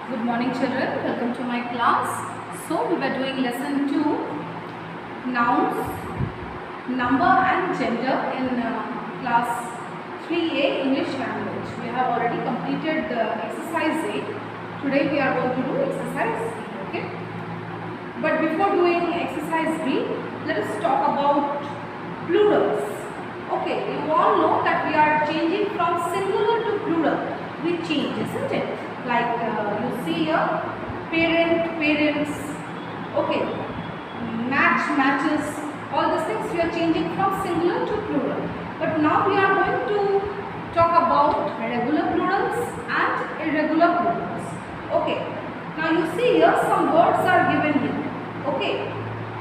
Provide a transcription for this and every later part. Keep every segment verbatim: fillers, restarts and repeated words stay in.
Good morning children, welcome to my class. So we were doing lesson two, nouns, number and gender in uh, class three A English language. We have already completed the exercise A. Today we are going to do exercise B, okay? But before doing exercise B, let us talk about plurals. Okay, you all know that we are changing from singular to plural. We change, isn't it? Like uh, you see here, parent, parents, okay, match, matches, all these things we are changing from singular to plural. But now we are going to talk about regular plurals and irregular plurals. Okay, now you see here some words are given here. Okay,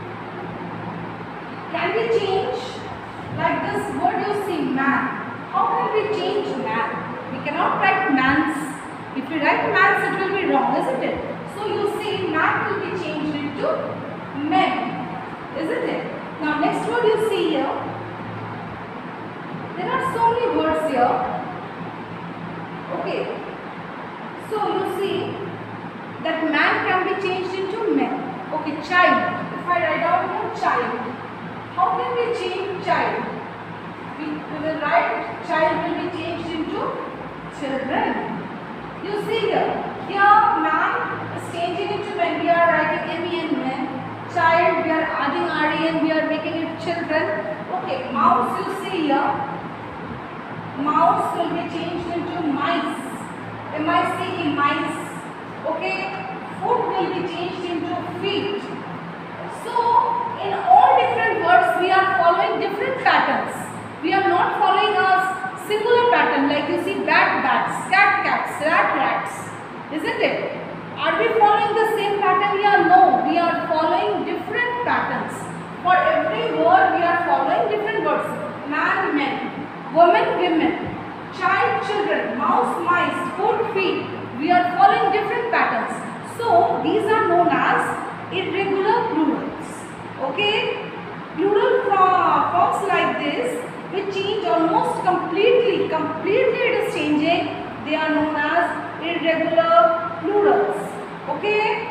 can we change like this word you see man? How can we change man? We cannot write mans. If we write mans, it will be wrong, isn't it? So you see, man will be changed into men, isn't it? Now next word you see here. There are so many words here. Okay. So you see that man can be changed into men. Okay, child. If I write down here child, how can we change child? We, we will write child will be changed into children. You see here, here man is changing into men. We are writing M E N men. Child, we are adding R E N, we are making it children. Okay, mouse you see here. Mouse will be changed into mice. M I C E, mice. Okay, foot will be changed into feet. So, in all different words, we are following different patterns. We are not following a singular pattern like you see bat, bats, cat, cats, rat, rats. Isn't it? Are we following the same pattern here? No, we are following different patterns. For every word, we are following different words. Man, men, woman, women, child, children, mouse, mice, foot, feet. We are following different patterns. So, these are known as irregular plurals. Okay? Plural forms like this will change almost completely. Completely it is changing. They are known as irregular plurals. Okay?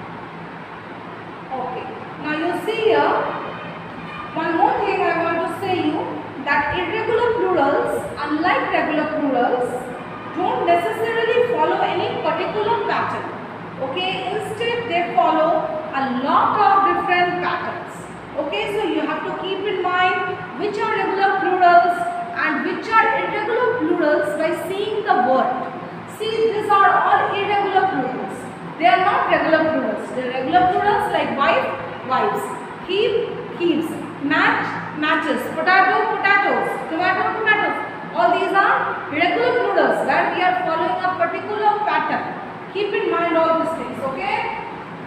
Okay. Now you see here, one more thing I want to say you, that irregular plurals, unlike regular plurals, don't necessarily follow any particular pattern. Okay? Instead they follow a lot of different patterns. Okay, so you have to keep in mind which are regular plurals and which are irregular plurals by seeing the word. See, these are all irregular plurals. They are not regular plurals. They are regular plurals like wife, wives, keep, keeps, match, matches, potato, potatoes, tomato, tomatoes. All these are regular plurals where we are following a particular pattern. Keep in mind all these things, okay?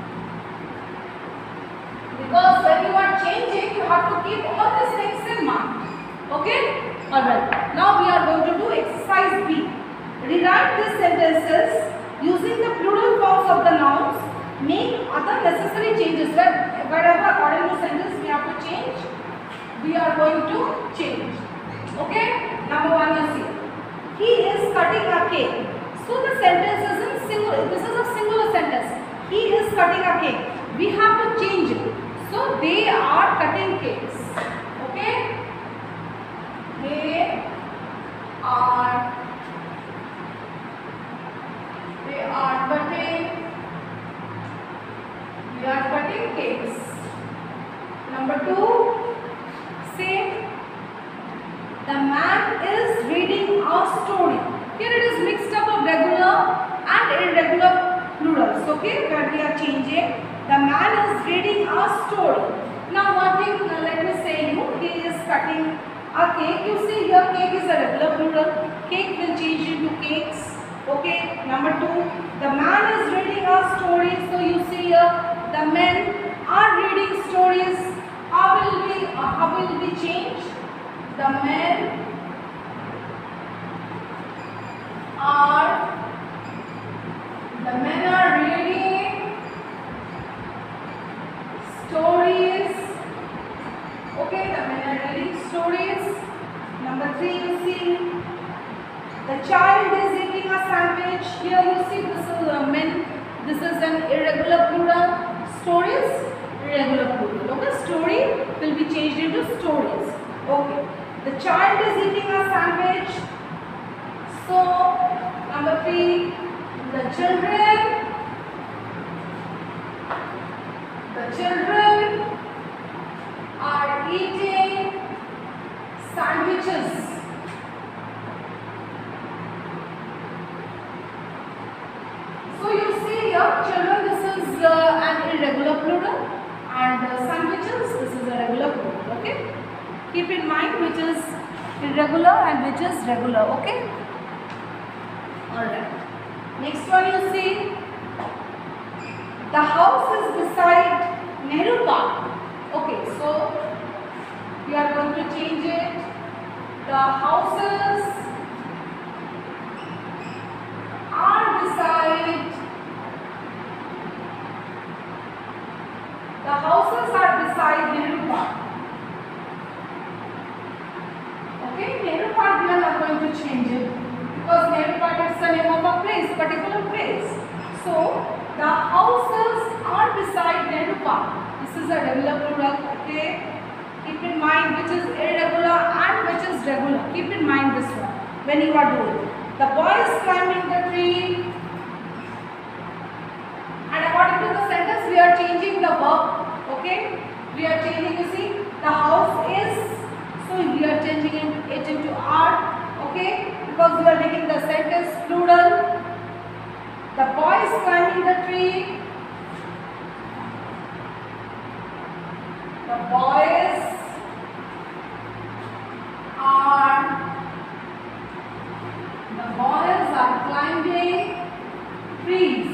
Because when you are changing, you have to keep all these things in mind. Okay? Alright. Now we are going to do exercise B. Rewrite these sentences using the plural forms of the nouns. Make other necessary changes. Wherever according to sentence we have to change, we are going to change. Okay? Number one you see. He is cutting a cake. So the sentence is in singular. This is a singular sentence. He is cutting a cake. We have to change it. So they are cutting cakes. Okay? They are they are cutting they are cutting cakes. Number two, say the man is reading a story. Here it is mixed up of regular and irregular plurals. Okay, where we are changing. The man is reading a story. Now one thing, uh, let me say you, he is cutting a cake. You see here cake is a regular plural. Cake will change into cakes. Okay. Number two, the man is reading a story. So you see here the men are reading stories. How will we, uh, how will we change? The men are, the men are reading stories. Okay, the men are reading stories. Number three, you see the child is eating a sandwich. Here you see the is uh, men. This is an irregular plural. Stories, irregular plural. Okay, story will be changed into stories. Okay, the child is eating a sandwich. So number three, the children, the children are eating sandwiches. So you see here, children, this is uh, an irregular plural, and uh, sandwiches, this is a regular plural. Okay, keep in mind which is irregular and which is regular. Okay, all right. Next one you see, the house is beside Nehru Park. Okay, so we are going to change it. The houses are beside, the houses are beside Nehru Park. Okay, Nehru Park we are not going to change it because Nehru Park is the name of a place, particular place. So the houses are beside Nehru Park. This is a regular plural. Okay, keep in mind which is irregular and which is regular. Keep in mind this one when you are doing it. The boy is climbing the tree, and according to the sentence we are changing the verb. Okay, we are changing, you see, the house is, so we are changing it into are. Okay, because we are making the sentence plural. The boy is climbing the tree. The boys are The boys are climbing trees.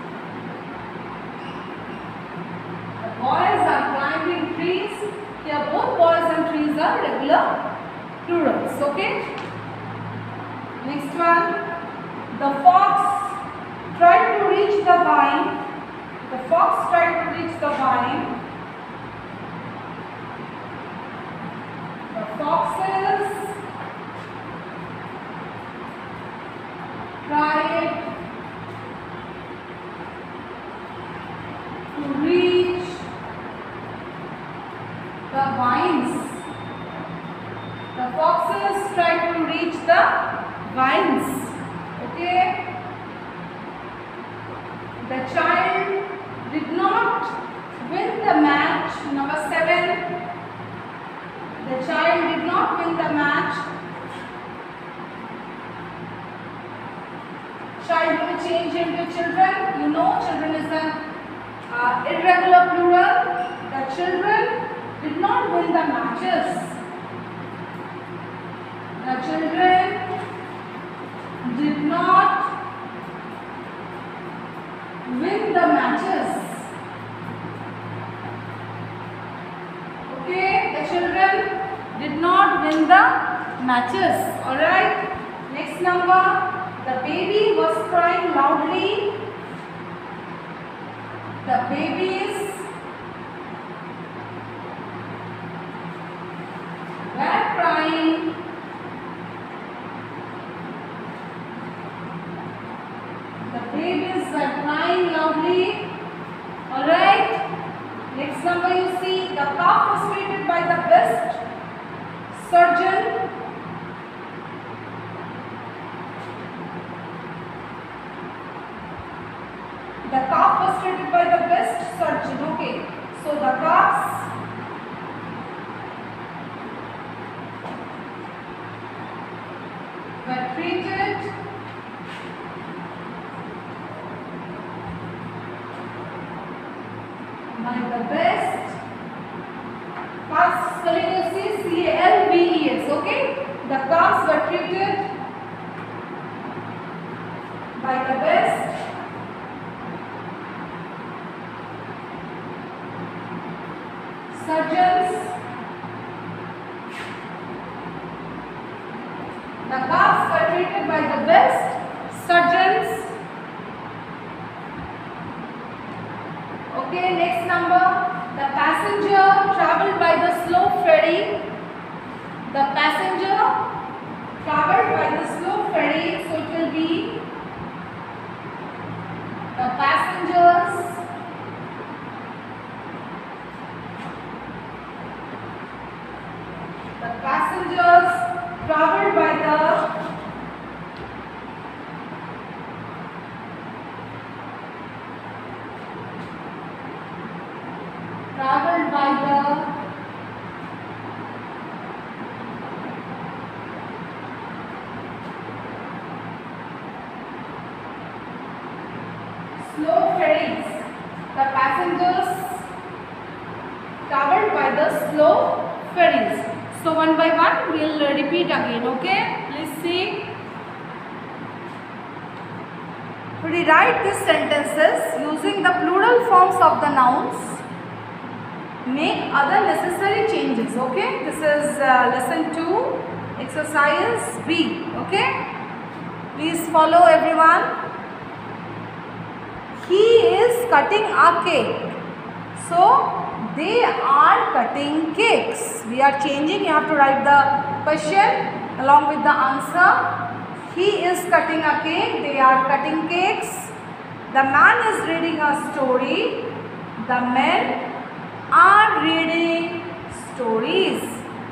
The boys are climbing trees. Here both boys and trees are regular plurals. Okay. Next one. The fox tried to reach the vine. The fox tried to reach the vine. The foxes tried to reach the vines. The foxes tried to reach the vines. Okay. The child did not win the match. Number seven. The child did not win the match. Child will change into children. You know, children is an uh, irregular plural. The children did not win the matches. The children did not win the matches. Okay, the children did not win the matches. Alright, next number. The baby was crying loudly. The babies were crying The babies were crying loudly. Alright. Next number you see, the calf was treated by the best surgeon. The calf was treated by the best surgeon. Okay. So the calves were treated by the best. Calves spelling you see C A L V E S. Okay. The calves were treated by the best surgeons. The calves were treated by the best surgeons. Okay, next number. The passenger travelled by the slow ferry. The passenger travelled by the slow ferry. So it will be The passengers the passengers traveled by the traveled by the slow ferries. The passengers traveled by the slow ferries. So one by one we will repeat again, okay? Please see. Rewrite these sentences using the plural forms of the nouns. Make other necessary changes, okay? This is uh, lesson two, exercise B, okay? Please follow everyone. He is cutting a cake. So, they are cutting cakes. We are changing. You have to write the question along with the answer. He is cutting a cake. They are cutting cakes. The man is reading a story. The men are reading stories.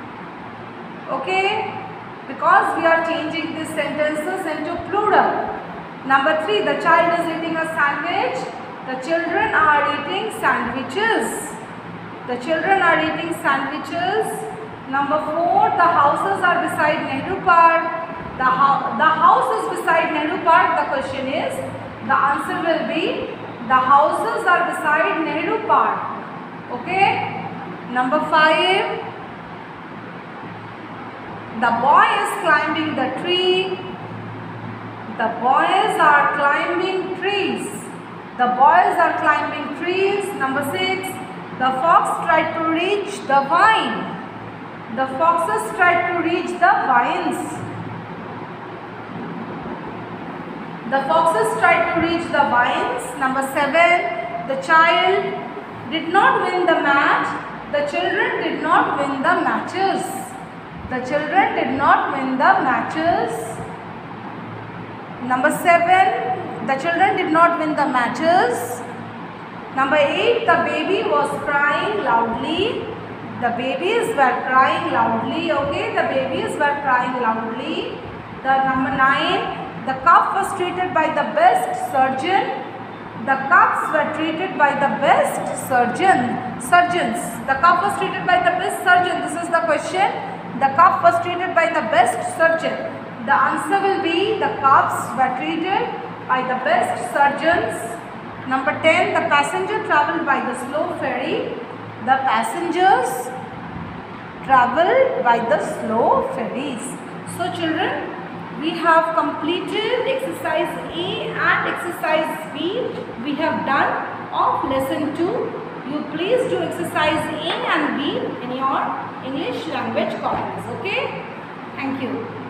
Okay? Because we are changing these sentences into plural. Number three, the child is eating a sandwich. The children are eating sandwiches. The children are eating sandwiches. Number four, the houses are beside Nehru Park. The, ho the house is beside Nehru Park. The question is, the answer will be, the houses are beside Nehru Park. Okay. Number five, the boy is climbing the tree. The boys are climbing trees. The boys are climbing trees. Number six, the fox tried to reach the vine. The foxes tried to reach the vines. The foxes tried to reach the vines. Number seven, the child did not win the match. The children did not win the matches. The children did not win the matches. Number seven, the children did not win the matches. Number eight, the baby was crying loudly. The babies were crying loudly. Okay, the babies were crying loudly. The number nine, the calf was treated by the best surgeon. The calves were treated by the best surgeon. Surgeons. The calf was treated by the best surgeon. This is the question. The calf was treated by the best surgeon. The answer will be, the calves were treated by the best surgeons. Number ten, the passenger travelled by the slow ferry. The passengers travelled by the slow ferries. So children, we have completed exercise A and exercise B. We have done of lesson two. You please do exercise A and B in your English language copies. Okay? Thank you.